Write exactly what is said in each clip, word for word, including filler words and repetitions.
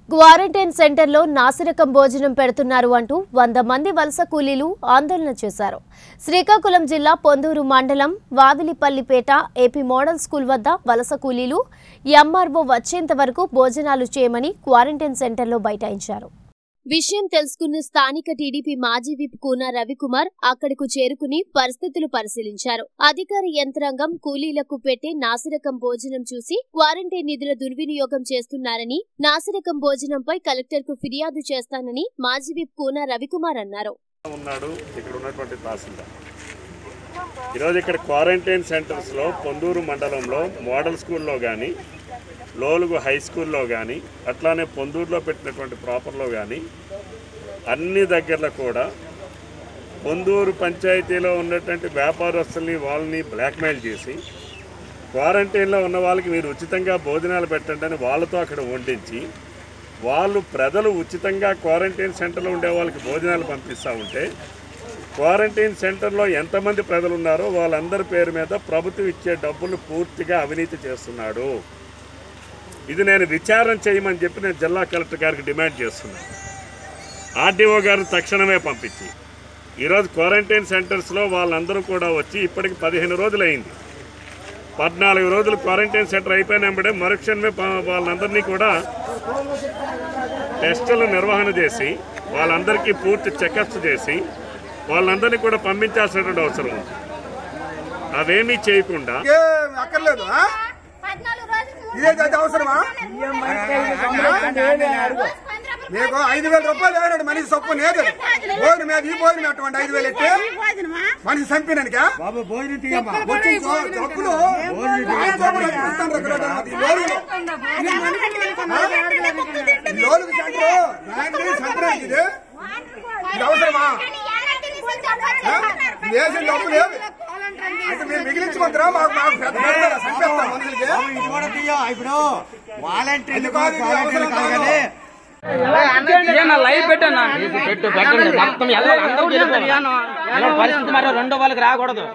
Quarantine సెంటర్లో నాసిరకం భోజనం పెడుతున్నారు అంటూ వంద మంది వలస కూలీలు ఆందోళన చేశారు. శ్రీకాకుళం జిల్లా పొందూరు మండలం వావిలిపల్లిపేట ఏపీ మోడల్ స్కూల్ వద్ద వలస కూలీలు ఎంఆర్ఓ వచ్చేంత వరకు భోజనాలు చేయమని క్వారంటైన్ సెంటర్లో బైఠాయించారు. విషయం తెలుసుకున్న స్థానిక టీడీపీ మాజీ విప్ కూన రవికుమార్ అక్కడకు చేరుకుని పరిస్థితులు పరిశీలించారు. అధికార యంత్రాంగం కూలీలకు పెట్టే నాసిరకం భోజనం చూసి క్వారంటైన్ నిధుల దుర్వినియోగం చేస్తున్నారని, నాసిరకం భోజనంపై కలెక్టర్ కు ఫిర్యాదు చేస్తానని మాజీ విప్ కూన రవికుమార్ అన్నారు. ఈరోజు ఇక్కడ క్వారంటైన్ సెంటర్స్ లో పొందూరు మండలంలో మోడల్ స్కూల్లో కానీ, లోలుగు హై స్కూల్లో కానీ, అట్లానే పొందూరులో పెట్టినటువంటి ప్రాపర్లో కానీ అన్ని దగ్గరలో కూడా పొందూరు పంచాయతీలో ఉన్నటువంటి వ్యాపారస్తుల్ని వాళ్ళని బ్లాక్మెయిల్ చేసి క్వారంటైన్లో ఉన్న వాళ్ళకి మీరు ఉచితంగా భోజనాలు పెట్టండి అని వాళ్ళతో అక్కడ వండించి, వాళ్ళు ప్రజలు ఉచితంగా క్వారంటైన్ సెంటర్లో ఉండే వాళ్ళకి భోజనాలు పంపిస్తూ ఉంటే క్వారంటైన్ సెంటర్లో ఎంతమంది ప్రజలు ఉన్నారో వాళ్ళందరి పేరు మీద ప్రభుత్వం ఇచ్చే డబ్బులు పూర్తిగా అవినీతి చేస్తున్నాడు. ఇది నేను విచారణ చేయమని చెప్పి నేను జిల్లా కలెక్టర్ గారికి డిమాండ్ చేస్తున్నాను. ఆర్డీఓ గారిని తక్షణమే పంపించి ఈరోజు క్వారంటైన్ సెంటర్స్లో వాళ్ళందరూ కూడా వచ్చి ఇప్పటికి పదిహేను రోజులు అయింది. పద్నాలుగు రోజులు క్వారంటైన్ సెంటర్ అయిపోయినప్పుడే మరుక్షణమే వాళ్ళందరినీ కూడా టెస్టులు నిర్వహణ చేసి వాళ్ళందరికీ పూర్తి చెకప్స్ చేసి వాళ్ళందరినీ కూడా పంపించాల్సినటువంటి అవసరం ఉంది. అవేమీ చేయకుండా అవసరమా నీకు ఐదు వేల రూపాయలు వేయనాడు మనిషి సొప్పు లేదు. భోజనం మీద ఈ భోజనం అటువంటి ఐదు వేలు ఎట్టి మనిషి చంపినాక ఇది అవసరమా? వేసిన డబ్బు లేదు. అయితే మీరు మిగిలించుకుంటారా? మాకు మాకు పెద్ద చంపేస్తాం మనుషులకి. ఇప్పుడు వాలంటీర్లు లైవ్ పెట్టాను పెట్టు పెట్టండి మొత్తం పరిస్థితి మరి రెండో వాళ్ళకి రాకూడదు.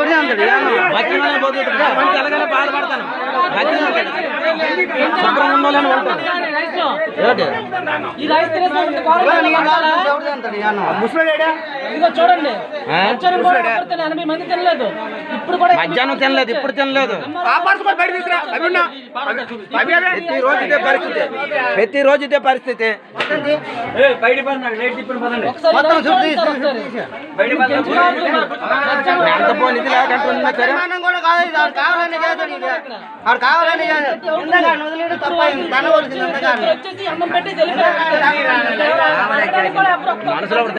ఎలాగైనా బాధపడతాను చూడండి. ఎనభై మంది తినలేదు, ఇప్పుడు కూడా మధ్యాహ్నం తినలేదు, ఇప్పుడు తినలేదు. ప్రతిరోజు ఇదే పరిస్థితి, ప్రతిరోజు ఇదే పరిస్థితి. ఎంత పోనిది లేకుండా కావాలని